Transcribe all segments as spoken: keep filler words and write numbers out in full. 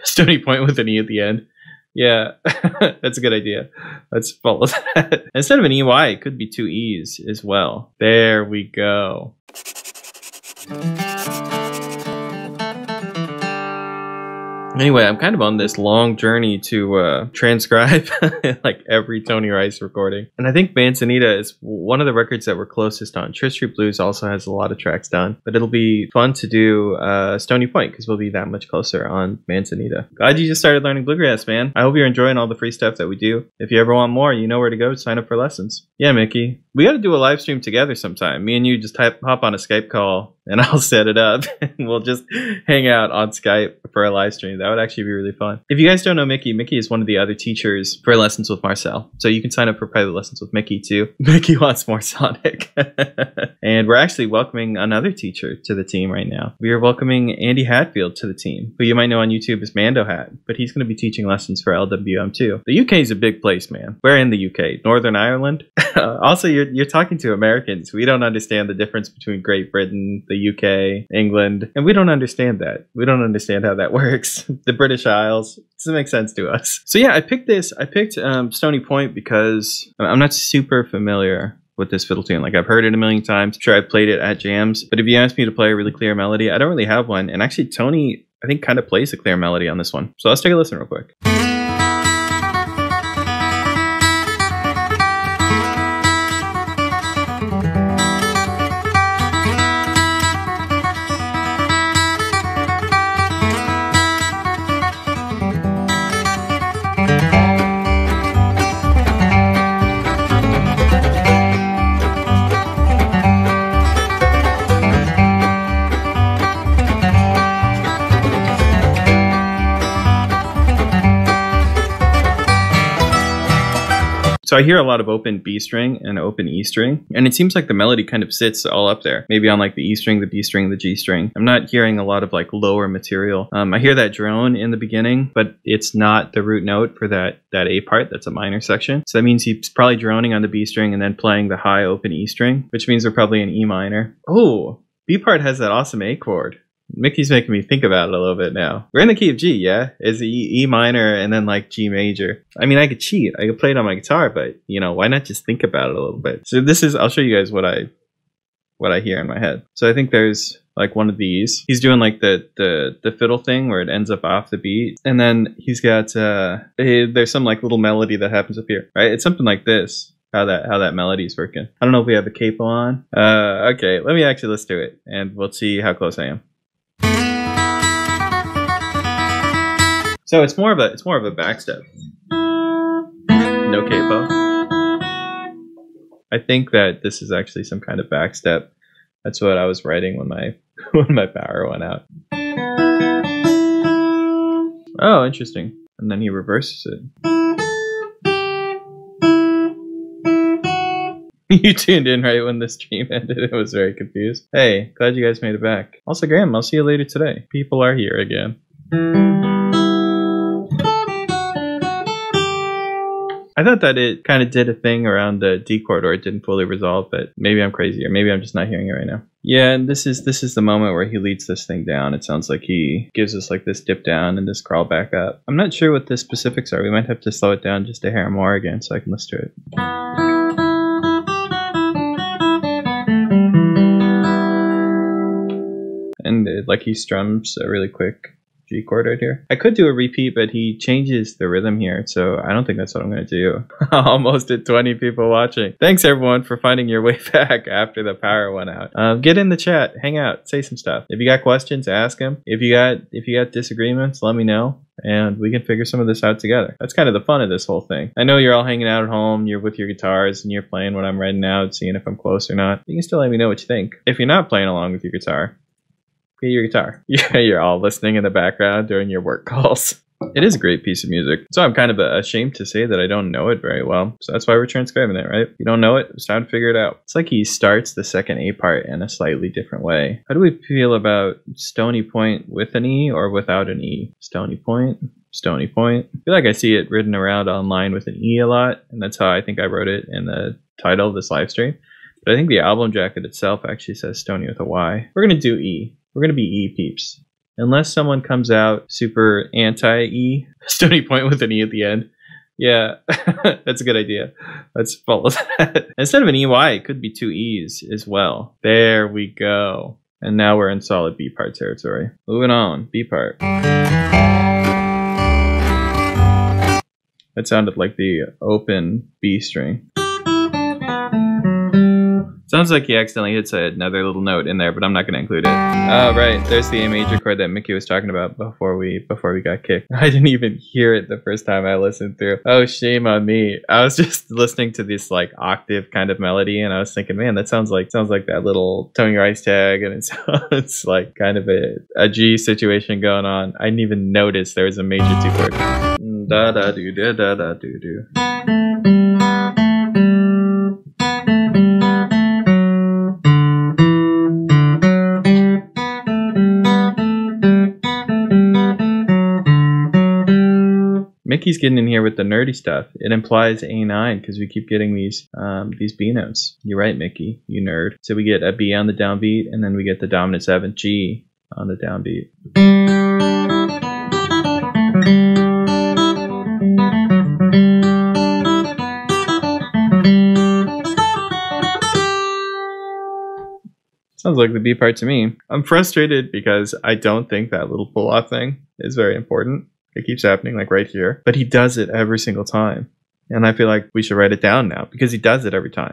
Stony Point with an E at the end. Yeah, that's a good idea. Let's follow that. Instead of an E Y, it could be two E's as well. There we go. Anyway, I'm kind of on this long journey to uh, transcribe like every Tony Rice recording. And I think Manzanita is one of the records that we're closest on. Church Street Blues also has a lot of tracks done. But it'll be fun to do uh, Stony Point because we'll be that much closer on Manzanita. Glad you just started learning bluegrass, man. I hope you're enjoying all the free stuff that we do. If you ever want more, you know where to go to sign up for lessons. Yeah, Mickey. We got to do a live stream together sometime. Me and you just type, hop on a Skype call and I'll set it up and we'll just hang out on Skype for a live stream. That would actually be really fun. If you guys don't know Mickey, Mickey is one of the other teachers for Lessons with Marcel. So you can sign up for private lessons with Mickey too. Mickey wants more Sonic. And we're actually welcoming another teacher to the team right now. We are welcoming Andy Hatfield to the team, who you might know on YouTube as Mando Hat, but he's going to be teaching lessons for L W M too. The U K is a big place, man. We're in the U K, Northern Ireland. Also, you're, you're talking to Americans. We don't understand the difference between Great Britain, the U K, England, and we don't understand that. We don't understand how that works. The British Isles, it doesn't make sense to us. So yeah, I picked this. I picked um, Stony Point because I'm not super familiar with this fiddle tune. Like, I've heard it a million times. I'm sure I played it at jams, but if you ask me to play a really clear melody, I don't really have one. And actually, Tony, I think, kind of plays a clear melody on this one. So let's take a listen real quick. So I hear a lot of open B string and open E string, and it seems like the melody kind of sits all up there. Maybe on like the E string, the B string, the G string. I'm not hearing a lot of like lower material. Um, I hear that drone in the beginning, but it's not the root note for that, that A part. That's a minor section. So that means he's probably droning on the B string and then playing the high open E string, which means we're probably in E minor. Oh, B part has that awesome A chord. Mickey's making me think about it a little bit now. We're in the key of G, yeah? It's E, E minor and then like G major. I mean, I could cheat. I could play it on my guitar, but you know, why not just think about it a little bit? So this is, I'll show you guys what I what I hear in my head. So I think there's like one of these. He's doing like the the the fiddle thing where it ends up off the beat. And then he's got uh there's some like little melody that happens up here, right? It's something like this. How that how that melody is working. I don't know if we have a capo on. Uh okay, let me actually let's do it and we'll see how close I am. So it's more of a it's more of a backstep. No capo. I think that this is actually some kind of backstep. That's what I was writing when my when my power went out. Oh, interesting. And then he reverses it. You tuned in right when the stream ended. I was very confused. Hey, glad you guys made it back. Also, Graham, I'll see you later today. People are here again. I thought that it kind of did a thing around the D chord, or it didn't fully resolve, but maybe I'm crazy, or maybe I'm just not hearing it right now. Yeah, and this is this is the moment where he leads this thing down. It sounds like he gives us like this dip down and this crawl back up. I'm not sure what the specifics are. We might have to slow it down just a hair more again so I can listen to it. And it, like he strums a really quick G chord right here. I could do a repeat, but he changes the rhythm here, so I don't think that's what I'm going to do. Almost at twenty people watching. Thanks everyone for finding your way back after the power went out. Um, get in the chat, hang out, say some stuff. If you got questions, ask them. If you got if you got disagreements, let me know, and we can figure some of this out together. That's kind of the fun of this whole thing. I know you're all hanging out at home, you're with your guitars, and you're playing what I'm writing out, seeing if I'm close or not. You can still let me know what you think. If you're not playing along with your guitar, get your guitar. Yeah, you're all listening in the background during your work calls. It is a great piece of music. So I'm kind of ashamed to say that I don't know it very well. So that's why we're transcribing it, right? If you don't know it, it's time to figure it out. It's like he starts the second A part in a slightly different way. How do we feel about Stony Point with an E or without an E? Stony Point, Stony Point. I feel like I see it written around online with an E a lot, and that's how I think I wrote it in the title of this live stream. But I think the album jacket itself actually says Stony with a Y. We're going to do E. We're going to be E peeps. Unless someone comes out super anti-E, Stony Point with an E at the end. Yeah, that's a good idea. Let's follow that. Instead of an E Y, it could be two E's as well. There we go. And now we're in solid B part territory. Moving on, B part. That sounded like the open B string. Sounds like he accidentally hits another little note in there, but I'm not going to include it. Oh, right. There's the A major chord that Mickey was talking about before we before we got kicked. I didn't even hear it the first time I listened through. Oh, shame on me. I was just listening to this like octave kind of melody, and I was thinking, man, that sounds like sounds like that little Tony Rice tag, and it sounds like kind of a, a G situation going on. I didn't even notice there was a major two chord. Da da do da da da do do. Mickey's getting in here with the nerdy stuff. It implies A nine because we keep getting these um, these B notes. You're right, Mickey, you nerd. So we get a B on the downbeat, and then we get the dominant seventh G on the downbeat. Sounds like the B part to me. I'm frustrated because I don't think that little pull-off thing is very important. It keeps happening, like right here. But he does it every single time. And I feel like we should write it down now, because he does it every time.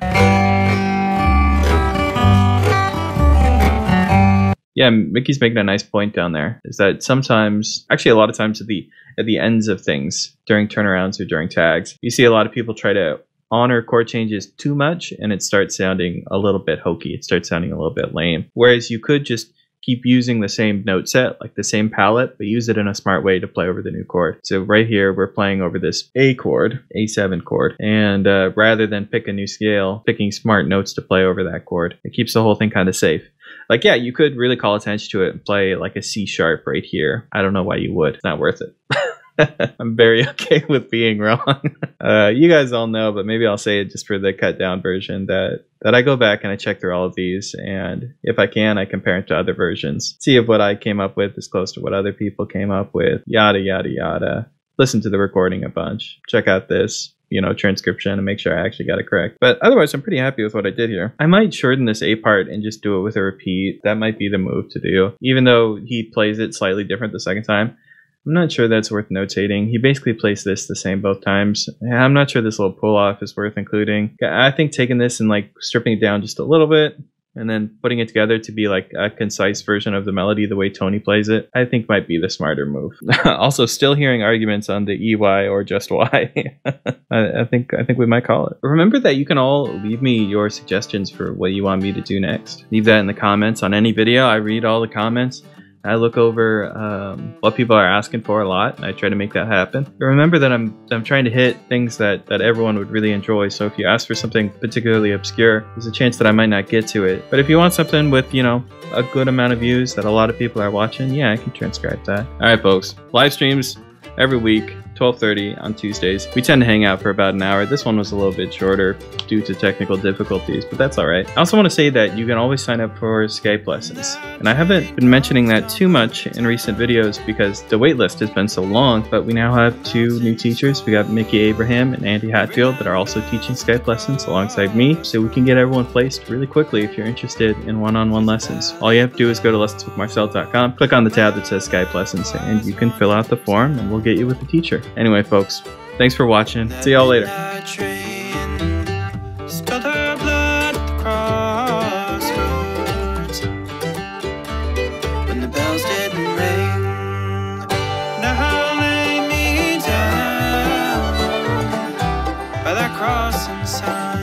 Yeah, Mickey's making a nice point down there, is that sometimes, actually a lot of times at the, at the ends of things, during turnarounds or during tags, you see a lot of people try to honor chord changes too much, and it starts sounding a little bit hokey. It starts sounding a little bit lame. Whereas you could just keep using the same note set, like the same palette, but use it in a smart way to play over the new chord. So right here, we're playing over this A chord, A seven chord, and uh, rather than pick a new scale, picking smart notes to play over that chord, it keeps the whole thing kind of safe. Like, yeah, you could really call attention to it and play like a C sharp right here. I don't know why you would. It's not worth it. I'm very okay with being wrong. uh, you guys all know, but maybe I'll say it just for the cut down version, that that I go back and I check through all of these, and if I can, I compare it to other versions. See if what I came up with is close to what other people came up with, yada, yada, yada. Listen to the recording a bunch. Check out this, you know, transcription and make sure I actually got it correct. But otherwise, I'm pretty happy with what I did here. I might shorten this A part and just do it with a repeat. That might be the move to do. Even though he plays it slightly different the second time, I'm not sure that's worth notating. He basically plays this the same both times. I'm not sure this little pull-off is worth including. I think taking this and like stripping it down just a little bit and then putting it together to be like a concise version of the melody the way Tony plays it, I think might be the smarter move. Also, still hearing arguments on the E Y or just Y. I, I think I think we might call it. Remember that you can all leave me your suggestions for what you want me to do next. Leave that in the comments on any video. I read all the comments. I look over um, what people are asking for a lot, and I try to make that happen. But remember that I'm I'm trying to hit things that, that everyone would really enjoy, so if you ask for something particularly obscure, there's a chance that I might not get to it. But if you want something with, you know, a good amount of views that a lot of people are watching, yeah, I can transcribe that. Alright folks, live streams every week, twelve thirty on Tuesdays. We tend to hang out for about an hour. This one was a little bit shorter due to technical difficulties, but that's all right. I also want to say that you can always sign up for Skype lessons. And I haven't been mentioning that too much in recent videos because the waitlist has been so long, but we now have two new teachers. We got Mickey Abraham and Andy Hatfield that are also teaching Skype lessons alongside me, so we can get everyone placed really quickly if you're interested in one-on-one lessons. All you have to do is go to lessons with marcel dot com, click on the tab that says Skype lessons, and you can fill out the form and we'll get you with a teacher. Anyway, folks, thanks for watching. See y'all later. Cross and sign.